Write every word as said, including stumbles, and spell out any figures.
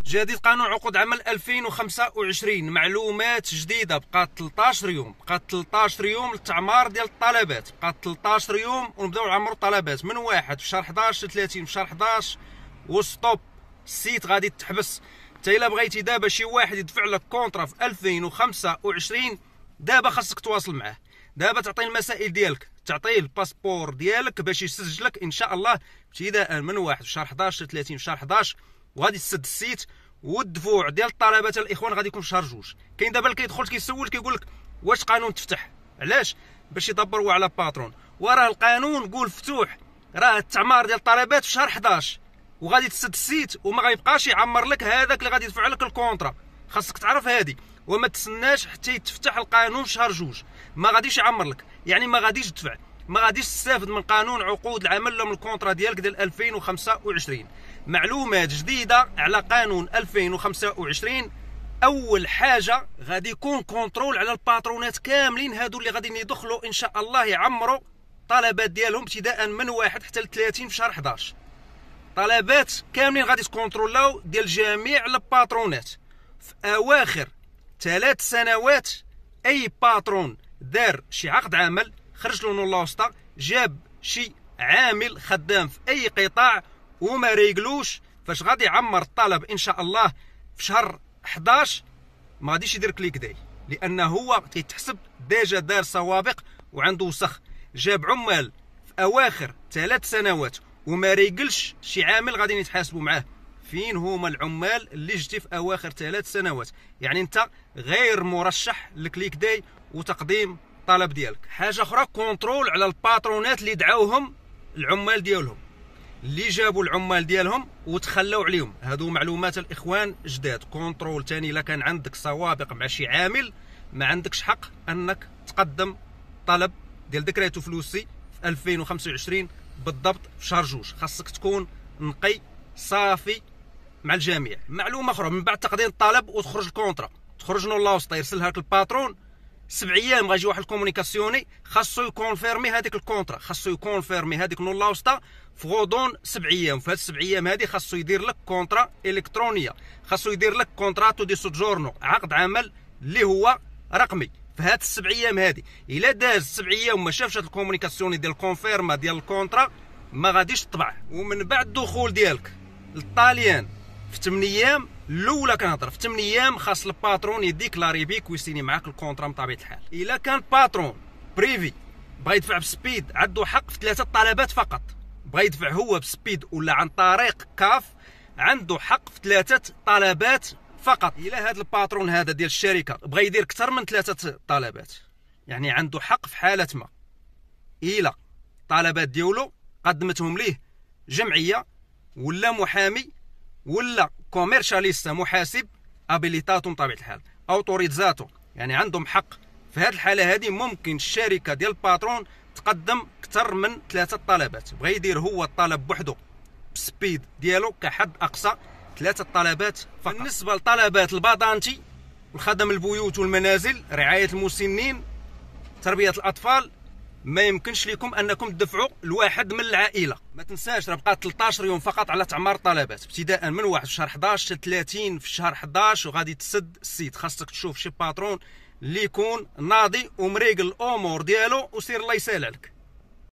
جديد قانون عقود عمل ألفين وخمسة وعشرين، معلومات جديده. بقات ثلاثطاش يوم، بقات ثلاثطاش يوم للتعمار ديال الطلبات، بقات ثلاثطاش يوم ونبداو نعمروا الطلبات من واحد في شهر حداش ل ثلاثين في شهر حداش وستوب. السيت غادي تحبس. انت الا بغيتي دابا شي واحد يدفع لك كونطرا في ألفين وخمسة وعشرين دابا خاصك تواصل معاه. دابا تعطيه المسائل ديالك، تعطيه الباسبور ديالك باش يسجلك ان شاء الله ابتداء من واحد في شهر حداش ل ثلاثين في شهر حداش، وغادي تسد السيت. والدفوع ديال الطلبات الاخوان غادي يكون في شهر جوج. كاين دابا اللي كيدخل كيسول كيقول لك واش قانون تفتح؟ علاش؟ باش يدبروا على باترون. وراه القانون قول فتوح، راه التعمار ديال الطلبات في شهر حداش وغادي تسد السيت وما غيبقاش يعمر لك هذاك اللي غادي يدفع لك الكونطرا. خاصك تعرف هذه، وما تسناش حتى يتفتح القانون في شهر جوج. ما غاديش يعمر لك، يعني ما غاديش تدفع، ما غاديش تستافد من قانون عقود العمل ولا من الكونطرا ديالك ديال ألفين وخمسة وعشرين. معلومات جديده على قانون ألفين وخمسة وعشرين. اول حاجه غادي يكون كونترول على الباترونات كاملين، هادو اللي غادي يدخلوا ان شاء الله يعمروا طلبات ديالهم ابتداء من واحد حتى ل ثلاثين في شهر حداش. طلبات كاملين غادي تكونترولاو ديال جميع الباترونات. في اواخر ثلاث سنوات اي باترون دار شي عقد عمل، خرج له نون وسطى، جاب شي عامل خدام في اي قطاع وما ريقلوش فاش غادي يعمر الطلب ان شاء الله في شهر حداش، ما غاديش يدير كليك داي، لانه هو تيتحسب ديجا دار سوابق وعنده وسخ. جاب عمال في اواخر ثلاث سنوات وما ريقلش شي عامل غادي يتحاسبوا معاه. فين هما العمال اللي جتي في اواخر ثلاث سنوات؟ يعني انت غير مرشح لكليك داي وتقديم طلب ديالك. حاجه اخرى، كونترول على الباترونات اللي دعاوهم العمال ديالهم، اللي جابوا العمال ديالهم وتخلاو عليهم. هادو معلومات الاخوان جداد. كونترول ثاني، الا كان عندك سوابق مع شي عامل ما عندكش حق انك تقدم طلب ديال ديكريتو فلوسي في ألفين وخمسة وعشرين بالضبط في شهر جوج. خاصك تكون نقي صافي مع الجميع. معلومه اخرى، من بعد تقديم الطلب وتخرج الكونطرا، تخرج نون لاوسطا يرسلها لك الباترون، سبع ايام غيجي واحد الكومونيكاسيوني خاصو يكونفيرمي هذيك الكونطرا، خاصو يكونفيرمي هذيك نون لاوسطا في غضون سبع ايام. في هاد السبع ايام هذه خاصو يدير لك كونطرا الكترونيه، خاصو يدير لك كونتراتو دي سوجورنو، عقد عمل اللي هو رقمي. في هاد السبع ايام هذه الا داز سبع ايام وما شافش هاد الكومونيكاسيوني ديال الكونفيرما ديال الكونطرا ما غاديش تطبع. ومن بعد الدخول ديالك للطاليان في ثمانية ايام الاولى، كنهضر في ثمانية ايام خاص الباترون يديكلاري بيك ويسيني معاك الكونطرا بطبيعه الحال. الا كان باترون بريفي بغا يدفع بسبيد عنده حق في ثلاثه طلبات فقط. بغا يدفع هو بسبيد ولا عن طريق كاف عنده حق في ثلاثه طلبات فقط. الا هذا الباترون هذا ديال الشركه بغا يدير اكثر من ثلاثه طلبات، يعني عنده حق في حاله ما الا طلبات ديالو قدمتهم ليه جمعيه ولا محامي ولا كوميرشاليستا محاسب ابيليتاتو بطبيعه الحال اوتوريزاتو، يعني عندهم حق. في هذه الحاله هذه ممكن الشركه ديال الباترون تقدم اكثر من ثلاثه طلبات. بغى يدير هو الطلب بوحده بسبيد ديالو كحد اقصى ثلاثه طلبات فقط. بالنسبه لطلبات الباطانتي والخدم البيوت والمنازل، رعايه المسنين، تربيه الاطفال، ما يمكنش لكم انكم تدفعوا لواحد من العائله. ما تنساش راه بقات ثلاثطاش يوم فقط على تعمار الطلبات، ابتداء من واحد في شهر حداش حتى ثلاثين في شهر حداش وغادي تسد السيت. خاصك تشوف شي باترون اللي يكون ناضي ومريقل الامور ديالو وسير الله يسهل عليك.